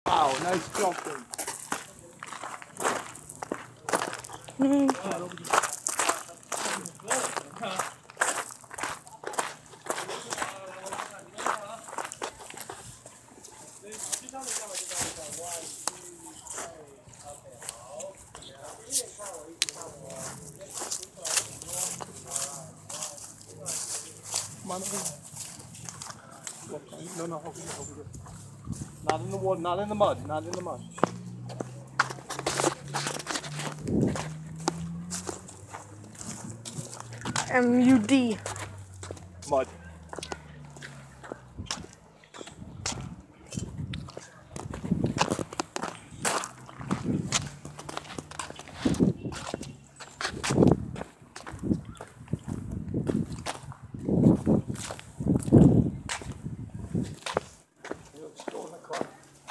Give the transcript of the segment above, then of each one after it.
Wow, nice jumping. Come on, no, over here. Not in the water, not in the mud, not in the mud. MUD. Mud. Let's go in the car.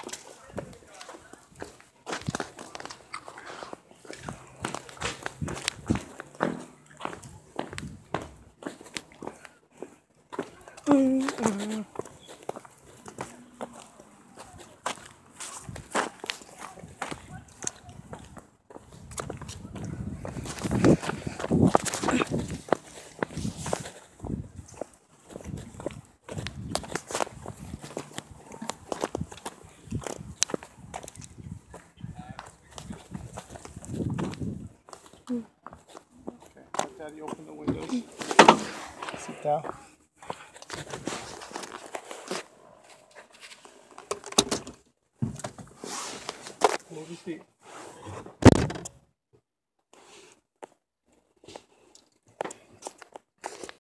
Okay, let Daddy open the windows. Sit down. Move your feet.